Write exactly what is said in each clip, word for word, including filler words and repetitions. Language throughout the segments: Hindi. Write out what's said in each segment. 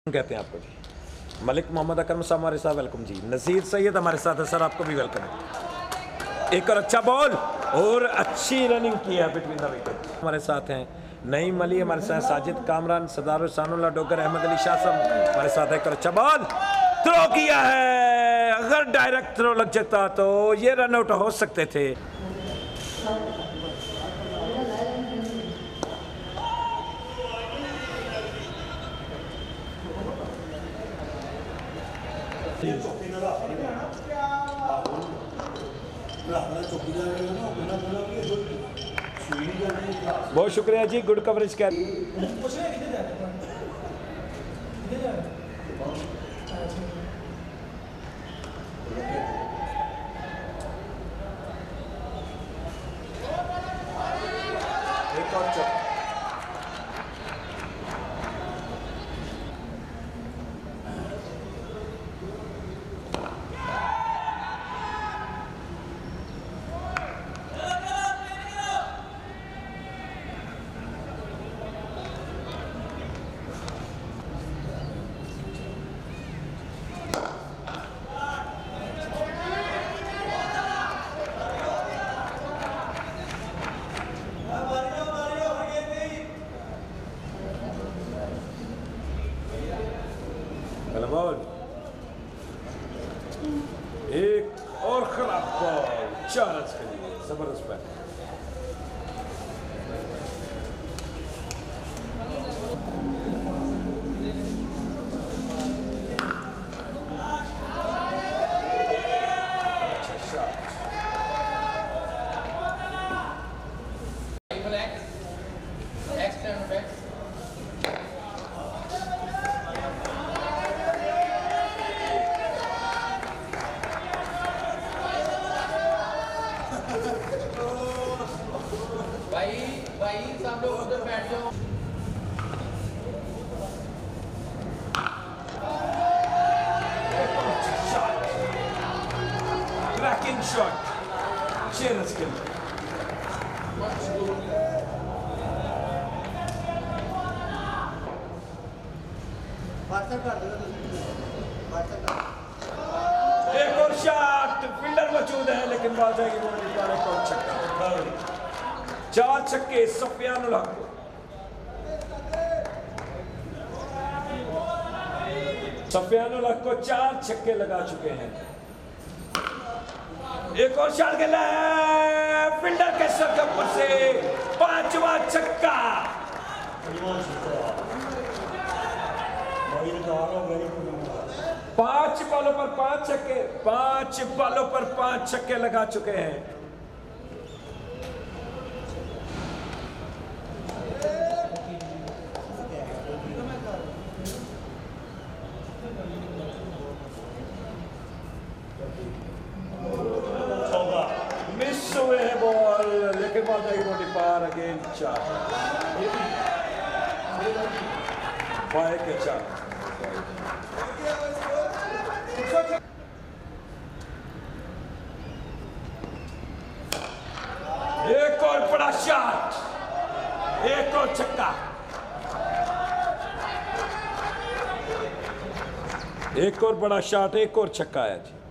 कहते हैं आपको जी। मलिक मोहम्मद अकरम साहब हमारे साथ, वेलकम जी। नज़ीर सैयद हमारे साथ है सर, आपको भी वेलकम है। एक और अच्छा बॉल और अच्छी रनिंग की है बिटवीन द विकेट। हमारे साथ हैं नईम अली, हमारे साथ साजिद कामरान, सरदार सानुल्लाह डोगर, अहमद अली शाह साहब हमारे साथ है। एक और अच्छा बॉल थ्रो किया है, अगर डायरेक्ट थ्रो लग जाता तो ये रन आउट हो सकते थे। बहुत शुक्रिया जी, गुड कवरेज। क्या एक और चौका। बॉल एक और खराब बॉल, चार रन के लिए जबरदस्त बैट। सब लोग उधर बैठ जाओ। Cracking shot, छह रन के लिए। एक और शॉट, फील्डर मौजूद है लेकिन बॉल जाएगी वो निकाले को छक्का। चार छक्के सफियानुल हक को। सफियानुल हक को चार छक्के लगा चुके हैं। एक और शॉट खेला है फील्डर के सर के ऊपर से, पांचवा छक्का। पांच बॉलों पर पांच छक्के, पांच बॉलों पर पांच छक्के लगा चुके हैं। मिस हुए हैं बॉल, लेकिन बॉल जाएगी मोटी पार। अगेन चार, बाय के चार। एक और बड़ा शॉट, एक और छक्का, एक और बड़ा शॉट, एक और छक्का आया जी।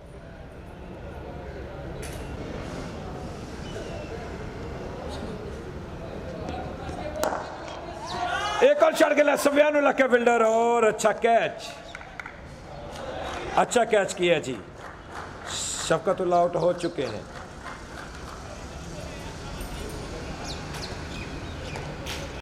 एक और शॉट खेला सफियानुल हक के फील्डर और अच्छा कैच, अच्छा कैच किया जी। शफकतुल्लाह आउट हो चुके हैं।